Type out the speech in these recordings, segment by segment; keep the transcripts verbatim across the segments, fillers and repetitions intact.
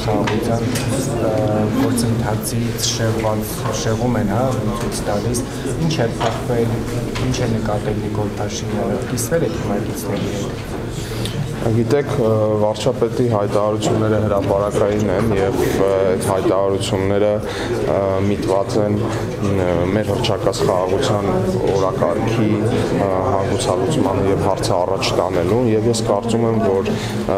խաղաղության գործընթացից շեղում են, հա, ցույց տալիս, ինչ է փոխվել, ինչ է նկատել Նիկոլ Փաշինյանը, կիսվել է թիմակիցների հետ։ Գիտեք, վարչապետի հայտարարությունները հրապարակային են եւ այդ հայտարարությունները միտված են մեր հռչակած խաղաղության օրակարգի հանգուցալուծման եւ հարցը առաջ տանելու եւ ես կարծում եմ, որ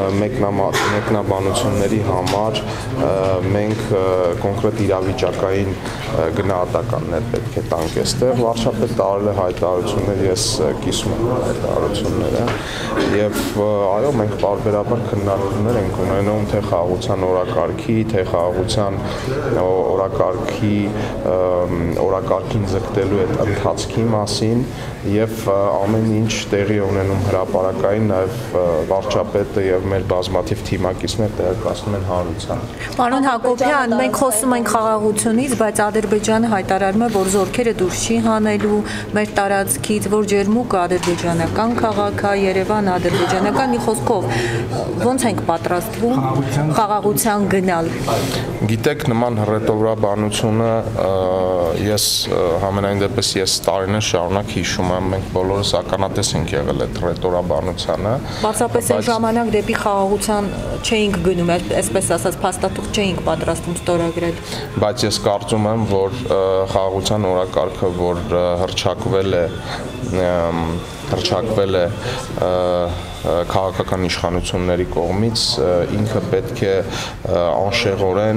մեկնաբանությունների համար մենք կոնկրետ իրավիճակային գնահատականներ պետք է տանք այստեղ վարչապետը տարել է հայտարարություններ, ես կիսում եմ հայտարարությունները եւ այո մենք բարբերաբար քննարկումներ ենք ունենում թե խաղաղության օրակարգի, թե խաղաղության օրակարգի օրակարգին ձգտելու այդ ընթացքի մասին եւ ամեն ինչ տեղի ունենում հրապարակային նաեւ վարչապետը եւ մեր բազմաթիվ թիմակիցներ տեղեկացնում են հանրությանը։ Պարոն Հակոբյան, մենք խոսում ենք խաղաղությունից, բայց Ադրբեջանը հայտարարում է, որ զորքերը դուրս չի հանելու մեր տարածքից, որ ջերմուկը ադրբեջանական քաղաք է, Երևանը ադրբեջանական, մի խոսքով ոնց ենք պատրաստվում խաղաղության գնալ։ Գիտեք, նման հռետորաբանությունը ես համենայն դեպս ես տարիներ շարունակ հիշում եմ, մենք բոլորս ականատես ենք եղել այդ հռետորաբանությանը։ Բացապես այն ժամանակ դեպի խաղաղության չէինք գնում, այսպես ասած փաստաթուղթ չէինք պատրաստում ստորագրել։ Բայց ես կարծում եմ, որ խաղաղության օրակարգը, որ հռչակվել է հռչակվել է քաղաքական իշխանությունների կողմից ինքը պետք է անշեղորեն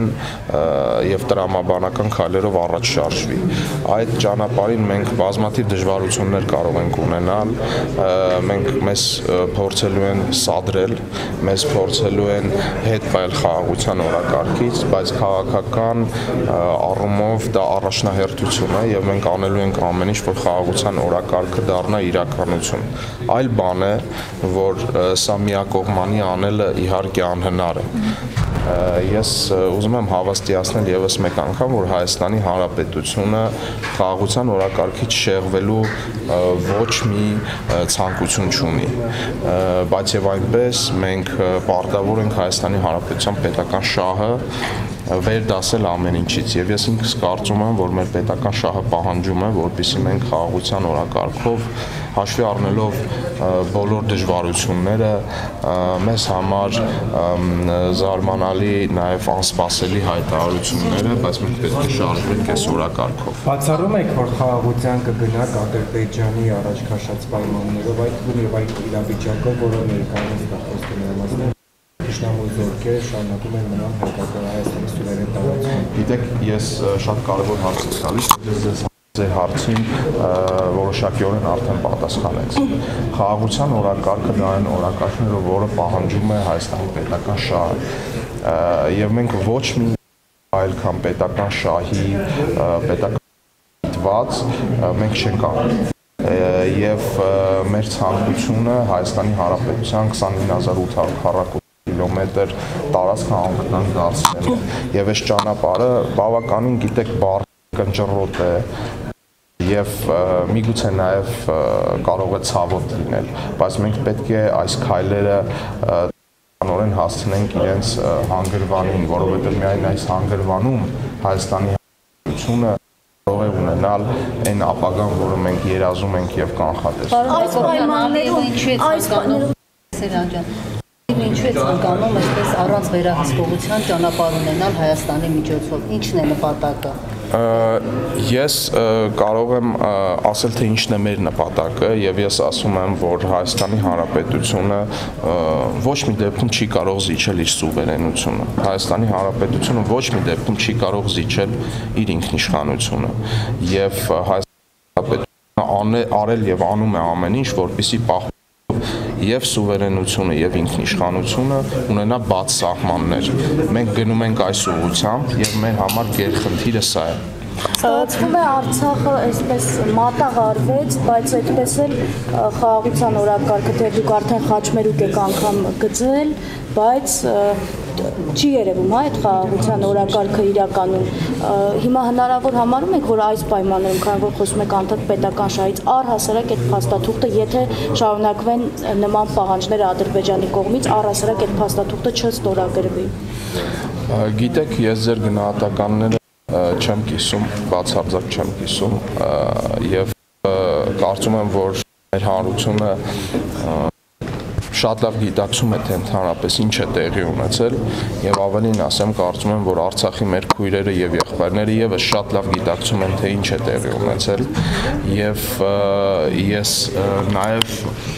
եւ տրամաբանական քայլերով առաջ շարժվի։ Այդ ճանապարհին մենք բազմաթիվ դժվարություններ կարող ենք ունենալ, մենք մեզ փորձելու են սադրել, մեզ փորձելու են հետ պայել խաղաղության օրակարգից, բայց քաղաքական առումով դա առաջնահերթություն է եւ մենք անելու ենք ամեն ինչ, որ խաղաղության օրակարգը դառնա իրականություն։ Այլ բան է, որ սա միակողմանի անելը իհարկե անհնար է։ Ես ուզում եմ հավաստիացնել եւս մեկ անգամ, որ Հայաստանի Հանրապետությունը խաղաղության օրակարգից շեղվելու ոչ մի ցանկություն չունի, բայց եւ այնպես մենք պարտավոր ենք Հայաստանի Հանրապետության պետական շահը վերդասել ամեն ինչից եւ ես ինքս կարծում եմ, որ մեր պետական շահը պահանջում է, որպեսզի մենք խաղաղության օրակարգով հաշվի առնելով բոլոր դժվարությունները մեզ համար զարմանալի նաեւ անսպասելի հայտարարությունները, բայց մենք պետք է շարժվենք այս օրակարգով։ Բացառում եք, որ խաղաղության կգնաք Ադրբեջանի առաջ քաշած պայմաններով, այդ եւ այդ իրավիճակով, որը ներկայումս խոսքը ներառում է Իշխանամուլ զորքերը շարունակում են մնալ հայկական Հայաստանի սուվերեն տարածքում։ Գիտեք, ես շատ կարևոր հարց եմ տալիս, ձեզ ձեր հարցին որոշակիորեն արդեն պատասխանեց։ Խաղաղության օրակարգը դա այն օրակարգն է, որը պահանջում է Հայաստանի պետական շահը։ Եվ մենք ոչ մի այլ քան պետական շահի պետական դիտված մենք չենք անում։ Եվ մեր ցանկությունը Հայաստանի Հանրապետության քսանինը հազար ութ հարյուր քառակուսի կիլոմետր տարածք անկնան դարձնելը եւ այս ճանապարհը բավականին գիտեք բառ կնճռոտ է եւ միգուցե նաեւ կարող է ցավոտ լինել, բայց մենք պետք է այս քայլերը անորեն հասցնենք իրենց հանգրվանին, որովհետեւ միայն այս հանգրվանում Հայաստանի Հանրապետությունը կարող է ունենալ այն ապագան, որը մենք երազում ենք եւ կանխատեսում։ Այս պայմաններում այս պայմաններում ինչու է ցանկանում այսպես առանց վերահսկողության ճանապարհ ունենալ Հայաստանի միջոցով, ինչն է նպատակը։ Ես կարող եմ ասել, թե ինչն է մեր նպատակը եւ ես ասում եմ, որ Հայաստանի Հանրապետությունը ոչ մի դեպքում չի կարող զիջել իր սուվերենությունը։ Հայաստանի Հանրապետությունը ոչ մի դեպքում չի կարող զիջել իր ինքնիշխանությունը եւ Հայաստանի Հանրապետությունը արել եւ անում է ամեն ինչ, որպեսզի պահ եւ սուվերենությունը եւ ինքնիշխանությունը ունենա բաց սահմաններ։ Մենք գնում ենք այս ուղղությամբ եւ մեր համար գերխնդիրը սա է։ Ստացվում է Արցախը այսպես մատաղ արվեց, բայց այդպես էլ խաղաղության օրակարգը թե դուք արդեն խաչմերուկ եք անգամ գծել, բայց չի երևում հա այդ խաղաղության օրակարգը իրականում։ Հիմա հնարավոր համարում եք, որ այս պայմաններում, քանի որ խոսում եք անդադ պետական շահից, առհասարակ այդ փաստաթուղթը, եթե շարունակվեն նման պահանջները Ադրբեջանի կողմից, առհասարակ այդ փաստաթուղթը չստորագրվի։ Գիտեք, ես ձեր գնահատականները չեմ կիսում, բացարձակ չեմ կիսում եւ կարծում եմ, որ մեր հանրությունը շատ լավ գիտակցում է, թե ընդհանրապես ինչ է տեղի ունեցել եւ ավելին ասեմ, կարծում եմ, որ Արցախի մեր քույրերը եւ եղբայրները եւս շատ լավ գիտակցում են, թե ինչ է տեղի ունեցել եւ ես նաեւ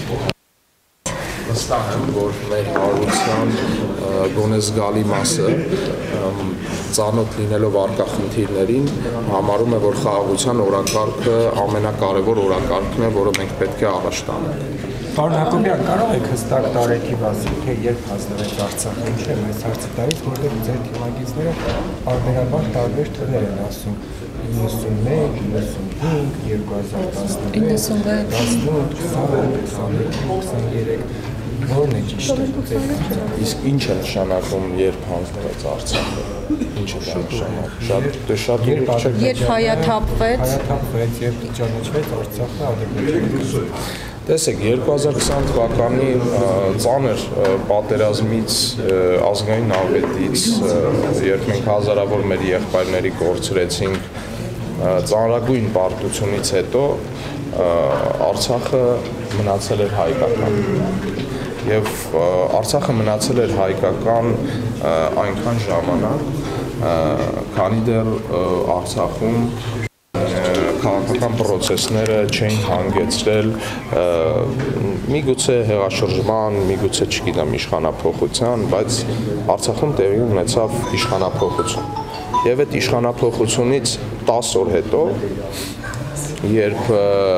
վստահ եմ, որ մեր հանրության գոնե զգալի մասը ծանոթ լինելով առկա խնդիրներին համարում է, որ խաղաղության օրակարգը ամենակարևոր օրակարգն է, որը մենք պետք է առաջ տանենք։ Պարոն Հակոբյան, կարող եք հստակ տարեքի ասել, թե երբ հասնվեց Արցախը, ինչ է մեզ հարցը տալիս, որտեղ ձեր թիմագիծները պարբերաբար տարբեր թվեր են ասում իննսունմեկ, իննսունհինգ, երկու հազար տասնվեց, տասնութ, քսանութ, քսաներեք, քսաներեք, որն է ճիշտը։ Իսկ ինչ է նշանակում, երբ հանձնվեց Արցախը։ Ինչ է նշանակում։ Շատ շատ երբ հայաթափվեց, հայաթափվեց, երբ ճանաչվեց Արցախը Ադրբեջանից։ Տեսեք, երկու հազար քսան թվականի ծանր պատերազմից, ազգային նավետից, երբ մենք հազարավոր մեր եղբայրների կորցրեցինք, ծանրագույն պարտությունից հետո Արցախը մնացել էր հայկական։ Եվ Արցախը մնացել էր հայկական այնքան ժամանակ, քանի դեռ Արցախում քաղաքական պրոցեսները չէին հանգեցրել միգուցե հեղաշրջման, միգուցե չգիտեմ իշխանափոխության, բայց Արցախում տեղի ունեցավ իշխանափոխություն։ Եվ այդ իշխանափոխությունից տասը օր հետո, երբ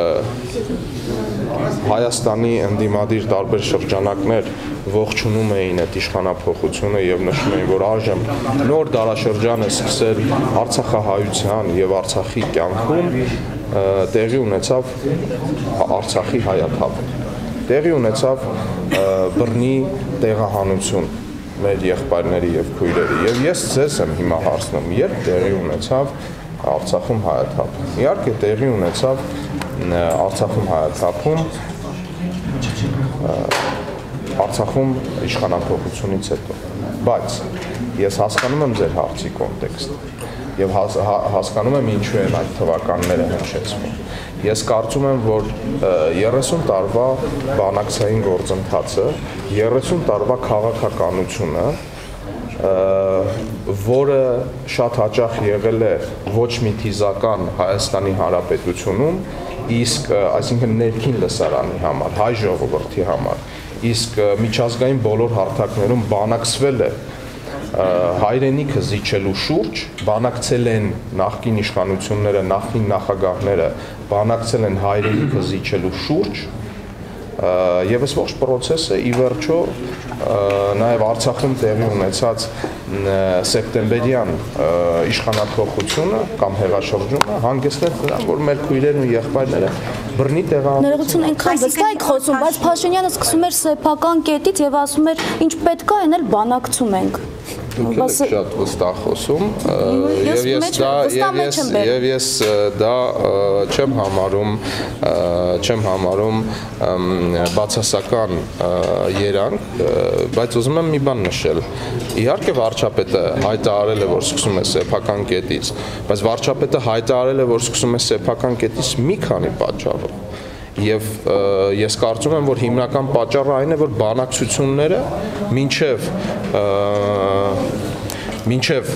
Հայաստանի ընդդիմադիր տարբեր շրջանակներ ողջունում էին այդ իշխանափոխությունը եւ նշում էին, որ այժմ նոր դարաշրջան է սկսել Արցախահայության եւ Արցախի կյանքում, տեղի ունեցավ Արցախի հայաթափը։ Տեղի ունեցավ բռնի տեղահանություն մեր եղբայրների եւ քույրերի եւ ես ձեզ եմ հիմա հարցնում, երբ տեղի ունեցավ Արցախում հայաթափը։ Իհարկե տեղի ունեցավ Արցախում հայաթափում Արցախում իշխանափոխությունից հետո, բայց ես հասկանում եմ ձեր հարցի կոնտեքստը եւ հասկանում եմ ինչու են այդ թվականները հնչեցվում։ Ես կարծում եմ, որ երեսուն տարվա բանակցային գործընթացը, երեսուն տարվա քաղաքականությունը, որը շատ հաճախ եղել է ոչ մի թիզական Հայաստանի Հանրապետությունում, իսկ այսինքն ներքին լսարանի համար, հայ ժողովրդի համար, իսկ միջազգային բոլոր հարթակներում բանակցվել է հայրենիքը զիջելու շուրջ, բանակցել են նախկին իշխանությունները, նախկին նախագահները, բանակցել են հայրենիքը զիջելու շուրջ, եւ այս ողջ process-ը ի վերջո նաեւ Արցախում տեղի ունեցած սեպտեմբերյան իշխանափոխությունը կամ հեղաշրջումը հանգեցնել նրան, որ մեր քույրերն ու եղբայրները բռնի տեղահանեցին։ Ներողություն, այնքան վստահ եք խոսում, բայց Փաշինյանը սկսում էր սեփական կետից եւ ասում էր, ինչ պետք է, այն էլ բանակցում ենք։ Դուք եք շատ վստահ խոսում եւ ես դա եւ ես եւ ես դա չեմ համարում չեմ համարում բացասական երանգ, բայց ուզում եմ մի բան նշել։ Իհարկե վարչապետը հայտարարել է, որ սկսում է սեփական կետից, բայց վարչապետը հայտարարել է, որ սկսում է սեփական կետից մի քանի պատճառով։ Եվ ես կարծում եմ, որ հիմնական պատճառը այն է, որ բանակցությունները մինչև մինչև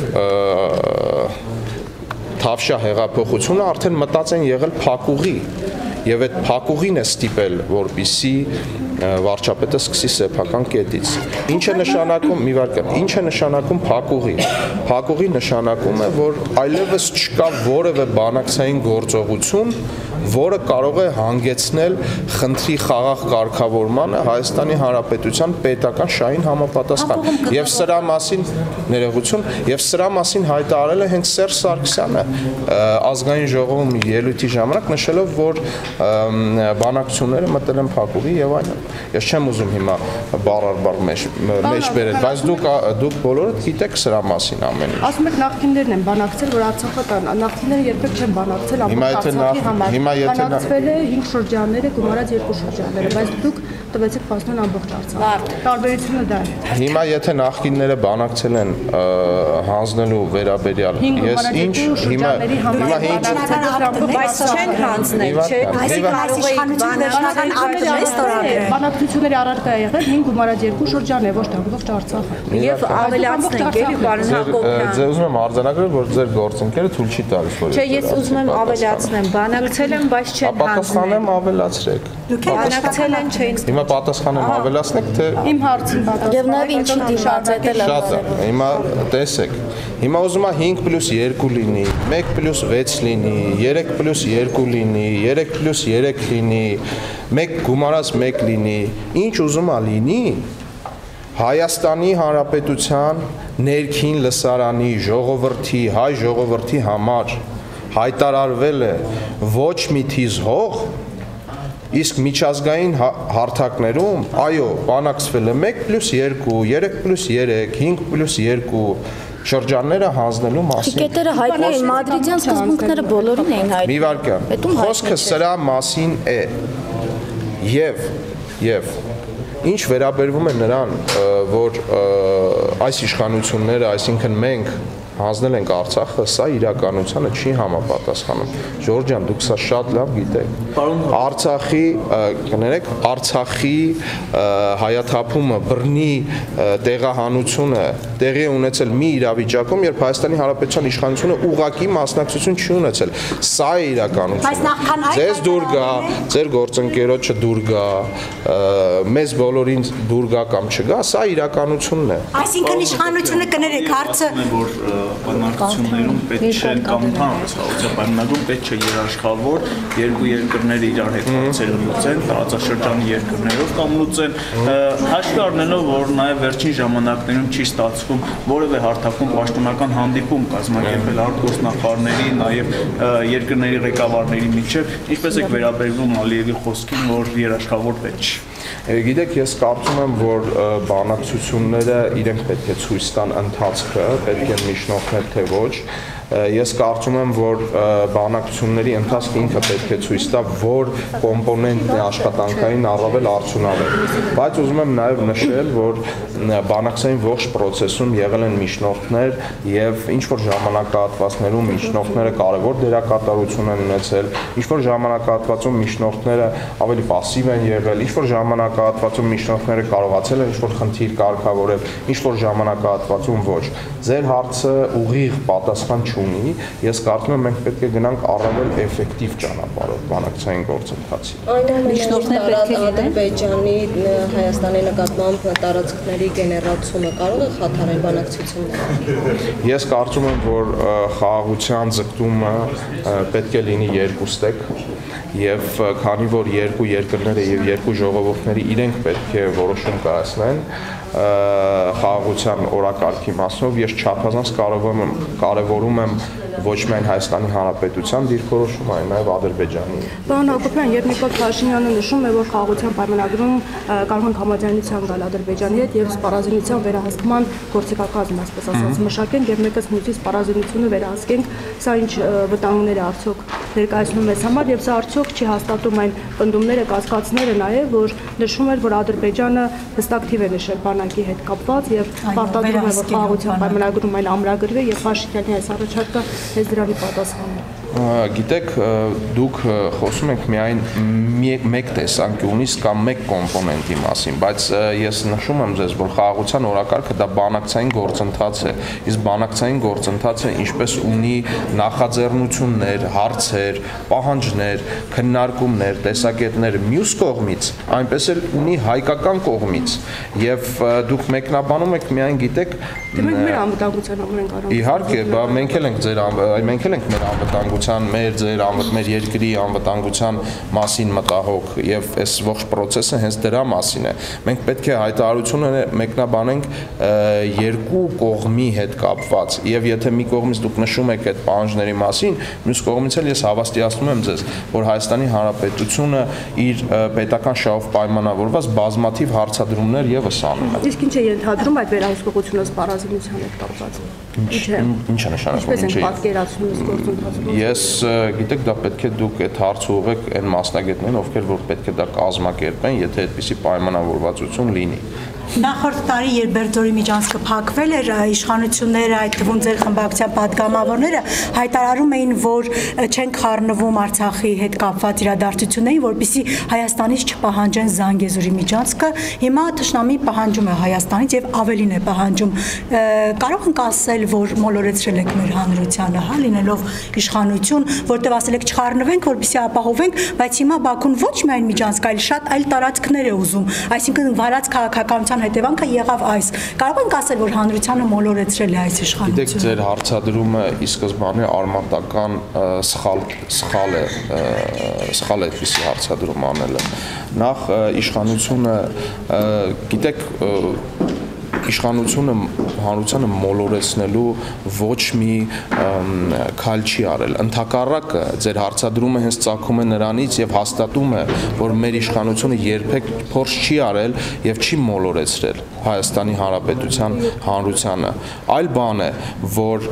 Թավշյա հեղափոխությունը արդեն մտած են եղել փակուղի եւ այդ փակուղին է ստիպել, որպիսի վարչապետը սկսի սեփական կետից։ Ինչ է նշանակում, մի վարքան, ինչ է նշանակում փակուղի։ Փակուղի նշանակում է, որ այլևս չկա որևէ բանակցային գործողություն, որը կարող է հանգեցնել խնդրի խաղաղ կարգավորմանը Հայաստանի Հանրապետության պետական շահին համապատասխան։ Եվ սրա մասին ներողություն, եւ սրա մասին հայտարարել է հենց Սերժ Սարգսյանը ազգային ժողովում ելույթի ժամանակ, նշելով, որ բանակցությունները մտել են փակուղի եւ այլն։ Ես չեմ ուզում հիմա բառարբար մեջ մեջ բերել, բայց դուք դուք բոլորդ գիտեք սրա մասին ամեն ինչ։ Ասում եք նախկիններն են բանակցել, որ Արցախը կան, նախկինները երբեք չեն բանակցել ամբողջ Արցախի համար։ Հիմա եթե բանակցվել է հինգ շրջանները, գումարած երկու շրջանները, բայց դուք տվեցիք փաստորեն ամբողջ Արցախ։ Տարբերությունը դա է։ Հիմա եթե նախկինները բանակցել են հանձնելու վերաբերյալ, ես ինչ հիմա հիմա բայց չեն հանձնել, չէ՞։ Բանակցությունների առարկա է եղել հինգ գումարած երկու շրջան է, ոչ թե ամբողջ Արցախը։ Եվ ավելացնենք, էլի պարոն Հակոբյան։ Ձեզ ուզում եմ արձանագրել, որ ձեր գործընկերը թույլ չի տալիս, որ Չէ, ես ուզում եմ ավելացնեմ, բանակցել եմ, բայց չեն հանձնել։ Պատասխանեմ ավելացրեք։ Բանակցել են, չէին։ Հիմա պատասխանեմ ավելացնեք, թե Իմ հարցին պատասխան։ Եվ նաև ինչի դիմաց է դել։ Շատ է։ Հիմա տեսեք։ Հիմա ուզում եմ հինգ պլյուս երկու լինի, մեկ պլյուս վեց լինի, երեք պլյուս երկու լինի, երեք պլյուս երեք լինի, մեկ գումարած մեկ լինի։ Ինչ ուզում ա լինի, Հայաստանի Հանրապետության ներքին լսարանի ժողովրդի, հայ ժողովրդի համար հայտարարվել է ոչ մի թիզ հող, իսկ միջազգային հարթակներում, այո, բանակցվել է մեկ պլյուս երկու, երեք պլյուս երեք, հինգ պլյուս երկու շրջանները հանձնելու մասին։ Տիկետերը հայտնի էին, մադրիդյան սկզբունքները բոլորին էին հայտնի։ Մի վարքյան, խոսքը սրա մասին է։ Եվ, եւ ինչ վերաբերվում է նրան, որ այս իշխանությունները, այսինքն մենք հանձնել ենք Արցախը, սա իրականությանը չի համապատասխանում։ Ժորժ ջան, դուք սա շատ լավ գիտեք։ Արցախի, կներեք, Արցախի հայաթափումը, բռնի տեղահանությունը տեղի ունեցել մի իրավիճակում, երբ Հայաստանի Հանրապետության իշխանությունը ուղղակի մասնակցություն չի ունեցել։ Սա է իրականությունը։ Ձեզ դուր գա, ձեր գործընկերոջը դուր գա, մեզ բոլորին դուր գա կամ չգա, սա իրականությունն է։ Այսինքն իշխանությունը կներեք հարցը բանակցություններում պետք չէ կամ ընդհանրապես հաղորդակցության պայմանագրում պետք չէ երաշխավորվոր երկու երկրները իրար հետ հարցեր լուծեն, տարածաշրջանի երկրներով կամ լուծեն, հաշվի առնելով, որ նաև վերջին ժամանակներում չի ստացվում որևէ հարթակում պաշտոնական հանդիպում կազմակերպել արտգործնախարարների, նաև երկրների ղեկավարների միջև, ինչպես է վերաբերվում Ալիևի խոսքին, որ երաշխավոր պետք չէ։ Գիտեք, ես կարծում եմ, որ բանակցությունները իրենք պետք է ցույց տան ընթացքը, պետք է միջնորդներ թե ոչ։ Ես կարծում եմ, որ բանակցությունների ընթացքը ինքը պետք է ցույց տա, որ կոմպոնենտն է աշխատանքային առավել արդյունավետ։ Բայց ուզում եմ նաև նշել, որ բանակցային ողջ process-ում եղել են միջնորդներ եւ ինչ որ ժամանակահատվածներում միջնորդները կարևոր դերակատարություն են ունեցել, ինչ որ ժամանակահատվածում միջնորդները ավելի пассив են եղել, ինչ որ ժամանակահատվածում միջնորդները կարողացել են ինչ որ խնդիր կարգավորել, ինչ որ ժամանակահատվածում ոչ։ Ձեր հարցը ուղիղ պատասխան չունի, ես կարծում եմ մենք պետք է գնանք առավել էֆեկտիվ ճանապարհով բանակցային գործընթացի։ Միջնորդները Ադրբեջանի Հայաստանի նկատմամբ տարածքների գեներացումը կարող է խաթարել բանակցությունները։ Ես կարծում եմ, որ խաղաղության ձգտումը պետք է լինի երկուստեք եւ քանի որ երկու երկրները եւ երկու ժողովուրդները իրենք պետք է որոշում կայացնեն խաղաղության օրակարգի մասով, ես չափազանց կարևորում եմ կարևորում եմ ոչ միայն Հայաստանի Հանրապետության դիրքորոշումը, այլ նաև Ադրբեջանի։ Պարոն Հակոբյան, երբ Նիկոլ Փաշինյանը նշում է, որ խաղաղության պայմանագրում կարող են համաձայնության գալ Ադրբեջանի հետ եւ սպառազինության վերահսկման գործիքակազմ, այսպես ասած, մշակենք եւ մեկս մյուսի սպառազինությունը վերահսկենք, սա ինչ վտանգներ է արդյոք ներկայացնում մեզ համար եւ սա արդյոք չի հաստատում այն պնդումները, կասկածները նաեւ, որ նշում էր, որ Ադրբեջանը հստակ թիվ է նշել բանակի հետ կապված եւ պարտադրում է, որ խաղաղության պայմանագրում այն ամրագրվի եւ Փաշինյանի այս առաջարկը ես դրանի պատասխանը։ Գիտեք, դուք խոսում եք միայն մեկ տեսանկյունից կամ մեկ կոմպոնենտի մասին, բայց ես նշում եմ ձեզ, որ խաղաղության օրակարգը դա բանակցային գործընթաց է, իսկ բանակցային գործընթացը ինչպես ունի նախաձեռնություններ, հարցեր, պահանջներ, քննարկումներ, տեսակետներ մյուս կողմից, այնպես էլ ունի հայկական կողմից, եւ դուք մեկնաբանում եք միայն գիտեք մենք մեր անվտանգության համար ենք առանց։ Իհարկե, մենք էլ ենք ձեր մենք էլ ենք մեր անվտանգության մեր ձեր մեր երկրի անվտանգության մասին մտահոգ եւ այս ողջ process-ը հենց դրա մասին է։ Մենք պետք է հայտարարությունը մեկնաբանենք երկու կողմի հետ կապված եւ եթե մի կողմից դուք նշում եք այդ պահանջների մասին, մյուս կողմից էլ ես հավաստիացնում եմ ձեզ, որ Հայաստանի Հանրապետությունը իր պետական շահով պայմանավորված բազմաթիվ հարցադրումներ եւս անում է։ Իսկ ինչ է ենթադրում այդ վերահսկողությունը սպառազինության հետ կապված։ Ինչ է նշանակում, ինչ է պատկերացնում այս գործընթացը։ Ես գիտեք, դա պետք է դուք այդ հարցը ուղղեք այն մասնագետներին, ովքեր որ պետք է դա կազմակերպեն, եթե այդպիսի պայմանավորվածություն լինի։ Նախորդ տարի, երբ Բերձորի միջանցքը փակվել էր, իշխանությունները, այդ թվում ձեր խմբակցության պատգամավորները հայտարարում էին, որ չեն խառնվում Արցախի հետ կապված իրադարձություններին, որպեսզի Հայաստանից չպահանջեն Զանգեզուրի միջանցքը։ Հիմա թշնամի պահանջում է Հայաստանից եւ ավելին է պահանջում։ Կարող ենք ասել, որ մոլորեցրել եք մեր հանրությանը, հա, լինելով իշխանություն, որտեղ ասել եք չխառնվենք, որպեսզի ապահովենք, բայց հիմա Բաքուն ոչ միայն միջանցք, այլ շատ այլ տարածքներ է ուզում, այսինքն վարած քաղաքականության հետևանքը եղավ այս։ Կարող ենք ասել, որ հանրությանը մոլորեցրել է այս իշխանությունը։ Գիտեք, ձեր հարցադրումը ի սկզբանե արմատական սխալ սխալ է, սխալ է այդպիսի հարցադրում անելը։ Նախ իշխանությունը, գիտեք, իշխանությունը հանրությանը մոլորեցնելու ոչ մի քայլ չի արել։ Ընդհակառակը ձեր հարցադրումը հենց ծագում է նրանից եւ հաստատում է, որ մեր իշխանությունը երբեք փորձ չի արել եւ չի մոլորեցրել Հայաստանի Հանրապետության հանրությանը։ Այլ բան է, որ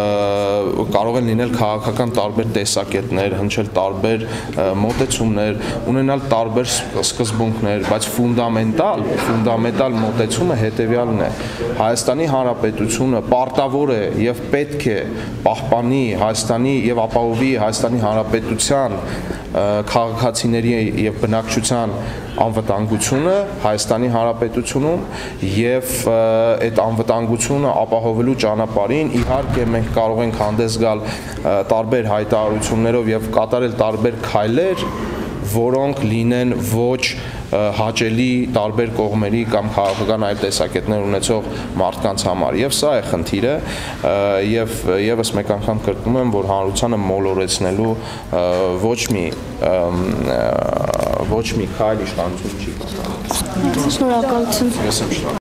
կարող են լինել քաղաքական տարբեր տեսակետներ, հնչել տարբեր մոտեցումներ, ունենալ տարբեր սկզբունքներ, բայց ֆունդամենտալ, ֆունդամենտալ մոտեցումը հետեւյալն է. Հայաստանի Հանրապետությունը պարտավոր է եւ պետք է պահպանի Հայաստանի եւ ապահովի Հայաստանի Հանրապետության քաղաքացիների եւ բնակչության անվտանգությունը Հայաստանի Հանրապետությունում եւ այդ անվտանգությունը ապահովելու ճանապարհին իհարկե մենք կարող ենք հանդես գալ տարբեր հայտարարություններով եւ կատարել տարբեր քայլեր, որոնք լինեն ոչ հաճելի տարբեր կողմերի կամ քաղաքական այլ տեսակետներ ունեցող մարդկանց համար եւ սա է խնդիրը եւ եւս մեկ անգամ կրկնում եմ, որ հանրությանը մոլորեցնելու ոչ մի ոչ մի քայլ իշխանություն չի կատարել։ Շնորհակալություն։